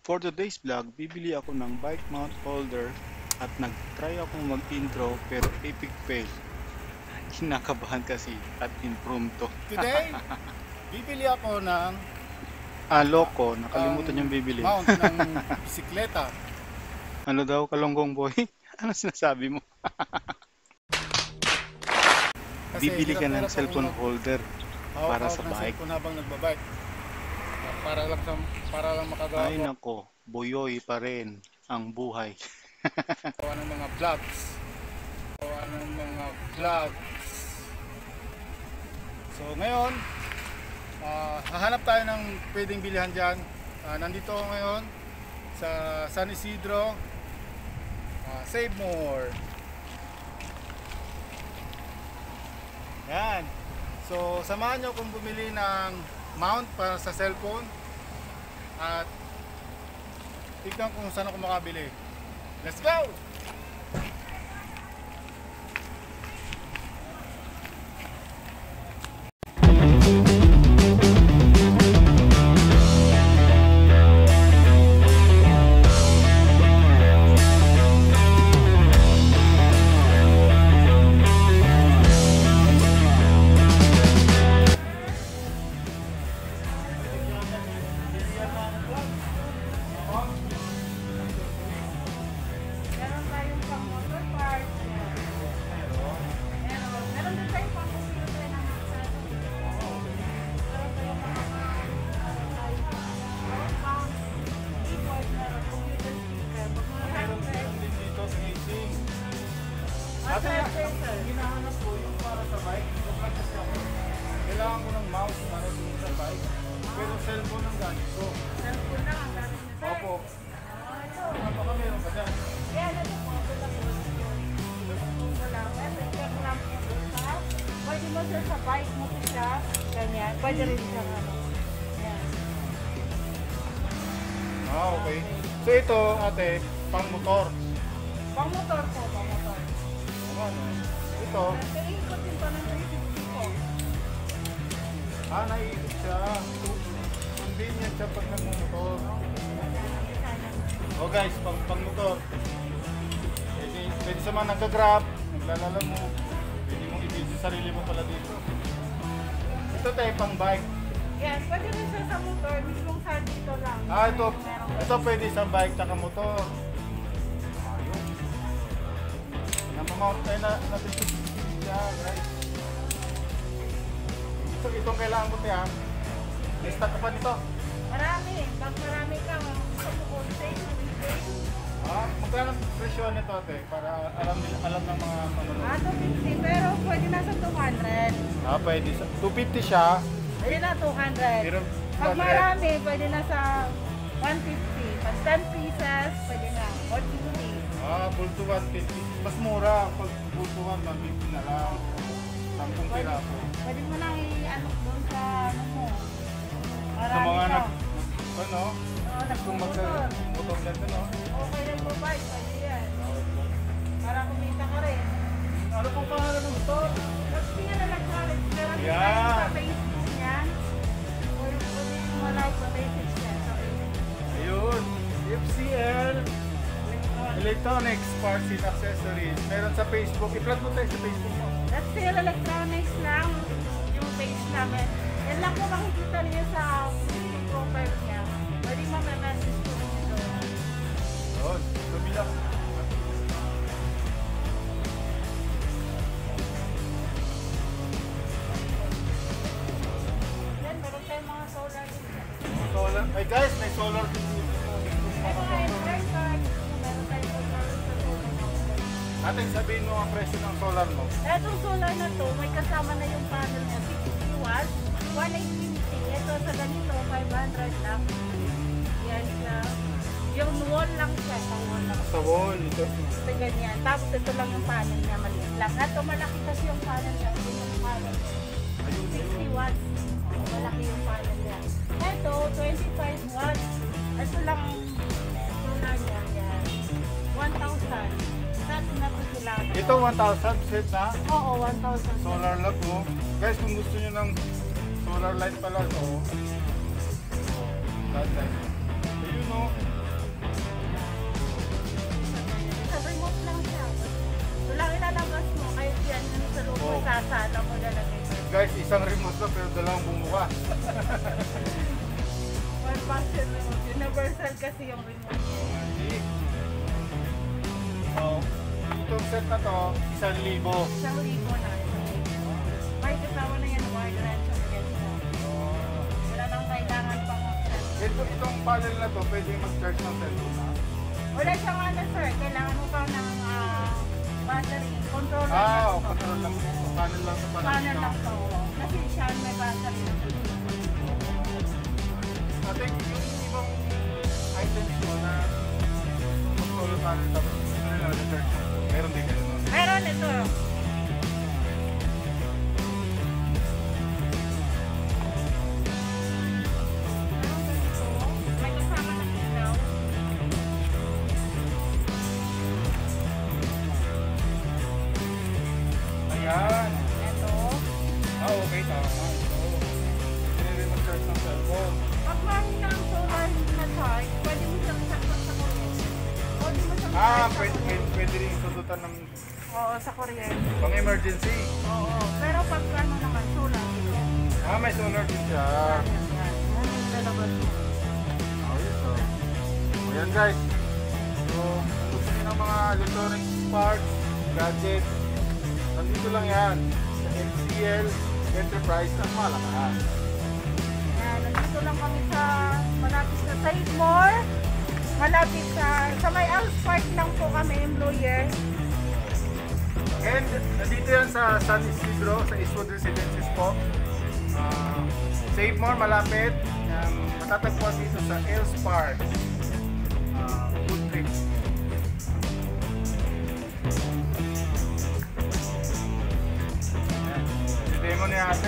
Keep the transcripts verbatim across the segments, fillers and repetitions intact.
For today's vlog, bibili ako ng bike mount holder at nag-try ako mag-intro pero epic fail. Kinakabahan kasi at impromptu. Today, bibili ako ng Ah, loko. Nakalimutan yung bibili. mount ng bisikleta. Ano daw, kalonggong boy? Ano sinasabi mo? Kasi Bibili ka ng hirap-hirap cellphone ako holder mag- para hawak-hawak sa ng bike. cellphone habang nagbabike. Para lang sa, para lang makagawa Ay ko nako, buyoy pa rin ang buhay. gawa ng mga vlogs. Gawa ng mga vlogs. So ngayon, ah, hahanap tayo ng pwedeng bilihan dyan. Ah, nandito ako ngayon sa San Isidro. Ah, Save More. Yan. So samahan nyo kung bumili ng mount para sa cellphone at tignan kung saan ako makabili. Let's go! Meron tayong pang motor parts. Meron. Meron din tayong pang computer na nasa. Meron tayong mga pang keyboard na computer speaker. Meron meron din dito sa Hastings. At Ate, ang hinahanap ko yung para sa bike. Kapag kasi ako, kailangan ko ng mouse para dun sa bike. Pero cellphone ang gamit ko. cellphone lang ang gamit niya, sir. Opo. Ah, ito. Baka meron ka dyan. Ayan, ito po. Ito lang po. Ito lang. Ito, check lang po doon sa. Pwede mo sir sa bike mo po siya. Ganyan. Pwede rin siya ano. Ayan. Ah, okay. So ito, ate, pang motor. Pang motor po. Pang motor. Ano? Ito, Pero ikot din pa ng three sixty po. ah, naiikot siya. Convenient siya pag nagmumotor. Oh guys, pang, pang motor. Pwede, pwede sa mga nagka-grab, naglalala mo. Pwede mong i-busy sarili mo pala dito. Ito tayo pang bike. Yes, pwede rin siya sa motor, mismong sa dito lang. Ah, ito, Meron. ito pwede sa bike tsaka motor. Ayun. Namamount tayo na natin siya, guys. Ito, itong kailangan mo tayo. May stock ka pa nito. Marami. Pag marami ka, gusto mo wholesale, retail. Ah, magkano ang presyo nito ate? Para alam nila, alam ng mga manonood. Ah, two fifty. Pero pwede na sa two hundred. Ah, pwede. sa- two fifty siya. Pwede na two hundred. Pero Pag marami, pwede na sa one fifty. Pag ten pieces, pwede na. one fifty. Ah, full to one fifty. Mas mura. Pag full to one fifty na lang. Sampung Pwede, piraso. pwede mo nang i-ano doon sa ano mo. Sa Marami mga ka. nag... Ano? Oo, Kung nagpumotor. magsa-motor yan no? Okay na po ba? Pwede yan. Para kumita ka rin. Ano pong pangalan ng store? Tingnan na lang college. Meron din Yan. tayo sa Facebook niyan. O yung pwede mo like sa message niya sa Facebook. Ayun. F C L Electronics Parts and Accessories. Meron sa Facebook. I-plug mo tayo sa Facebook mo. That's still electronics lang. Yung page namin. Yan lang po makikita niyo sa profile niya. Pwede mo may-message po niyo doon. Yun. Tumila. Then meron tayong mga solar din dyan. Solar. Ay guys, may solar din dito. May mga inverter. Meron tayong solar sa solar. Ate, sabihin mo ang presyo ng solar mo. Etong solar na to, may kasama na yung panel niya. sixty watts, one eight fifty. Ito sa ganito, five hundred lang. Yan siya. Yung wall lang siya, sa wall lang. Sa wall. Ito. Ito ganyan. Tapos ito lang yung panel niya, maliit lang. Ito malaki kasi yung panel niya. Ito yung panel niya. Ayun. sixty watts. Malaki yung panel niya. Ito, twenty-five watts. Ito lang solar niya. Yan. one thousand. Natin na ito sila. Ito one thousand set na. Oo, one thousand. Solar light mo. Guys, kung gusto niyo ng solar light pala to. Light light. Ayun o. guys, isang remote lang pero dalawang bumuka. One function remote. Universal kasi yung remote. So, itong set na to, isang libo. Isang libo na. May kasama na yan, wire at sa ganito. Wala nang kailangan pang option. Ito, itong panel na to, pwede mag-charge ng cellphone na. Wala siyang ano sir, kailangan mo pa ng ah, battery. Controller Ah, lang o, to. control lang. Panel lang sa panel. Panel lang to. Kasi siya may battery na to. I think yung ibang items mo na mag-solar panel tapos gusto nila na-charge mo. Meron din ganun. no? Meron ito. Meron ganito. May kasama na ilaw. Ayan. Ito. Ah, okay, tama. Ito. Pwede rin mag-charge ng cellphone. Pag mahina ang solar na charge, pwede mo siyang saksak sa kuryente. Pwede mo siyang Ah, charge sa pwede, pwede, kuryente. pwede rin sundutan ng Oo, sa kuryente. pang-emergency. Oo. Pero pag ano naman, solar. ito. Ah, may solar din siya. Yan, yan, yan. Yan yung lalabas mo. Ayos, oh. So, ayan guys. So, kung gusto niyo ng mga electronic parts, gadgets, nandito lang yan. Sa L C L Enterprise ng Malacan. Yan, nandito lang kami sa malapit sa Save More. Malapit sa, sa may Alps Park lang po kami, employer. And nandito yan sa San Isidro, sa Eastwood Residences po. Uh, Save More, malapit. Um, matatagpuan dito sa Alps Park. Uh, good trip. Ayan. I-demo ni ate.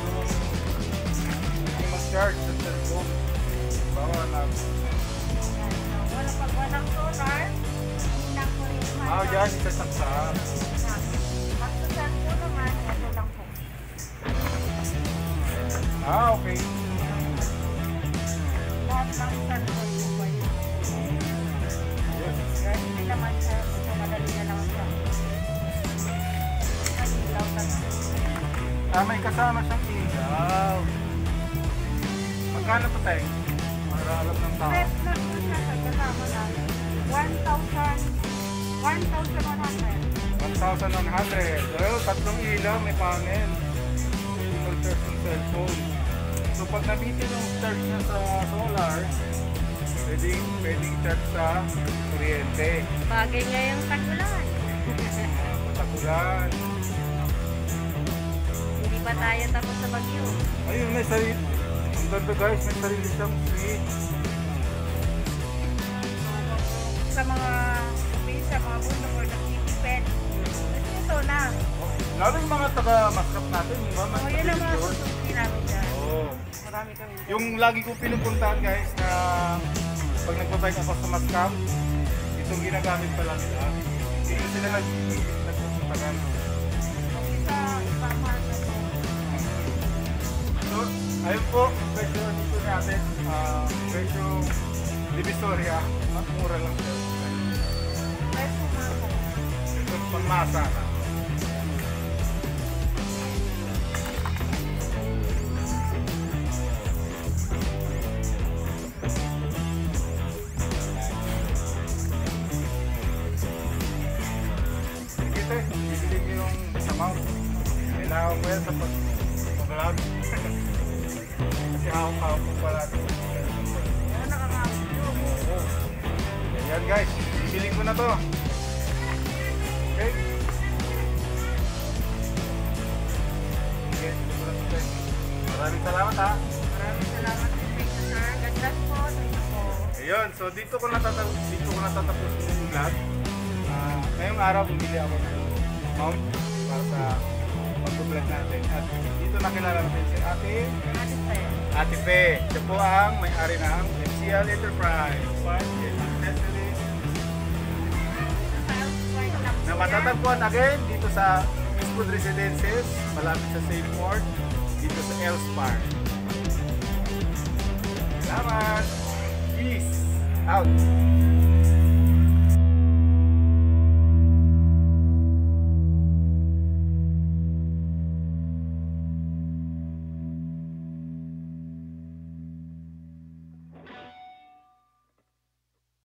Yung mag-charge sa cellphone. Bawa na. Yan, so, wala pag walang solar, hindi ko rin Ah, dyan, isasaksak. Pag-susal po naman, ito lang po. Ah, okay. Lahat ng cellphone po ba yun? Yes. Kaya hindi naman siya, so madali na lang siya. Kanilaw na lang. Ah, may kasama siyang ilaw. Magkano pa tayo? Para alam ng tao. Set na po siya sa kasama namin. one thousand one thousand one hundred. one thousand one hundred. Well, tatlong ilaw, may panel. Pwede mag-charge ng cellphone. So, pag nabitin yung charge niya sa solar, pwedeng, pwedeng charge sa kuryente. Bagay niya yung tag-ulan. Patakulan. Hindi pa tayo tapos sa bagyo. Ayun, may sarili. Ang ganda guys, may sarili siyang switch. Sa mga sa mga bundok or nagtitipid. Kasi ito na. Lalo yung mga taga-mascap natin, di ba? O, yun ang mga susuki namin dyan. Oo. Marami kami dyan. Yung lagi ko pinupuntahan guys na pag nagbabike ako sa Mascam, itong ginagamit pala nila. Hindi ko sila nagpupuntahan. Kasi sa ibang market po. So, ayun po, yung presyo dito natin, uh, presyo Divisoria, mura lang siya. Presyo na po. Ito pangmasa na. Sige, bibili ko yung sa mount. Kailangan ko yan sa pag-vlog. Kasi hawak-hawak ko pala ito. Oo, nakakawin yun. Oo. Ayan guys, bibili ko na to. Okay? Okay, bibili ko na to guys. Maraming salamat ha. Maraming salamat din sa inyo, sir. God bless po. Thank you po. Ayun, so dito ko natatapos, dito ko natatapos yung vlog. Ah, ngayong araw bumili ako ng mount para sa pag-vlog natin. At dito nakilala natin si Ate Ate sir. Ate Pe. Siya po ang may-ari ng M C L Enterprise. Parts and accessories. Sa Alps Park lang po Na yan. matatagpuan again dito sa Eastwood Residences, malapit sa Save More, dito sa Alps Park. Salamat! Peace out!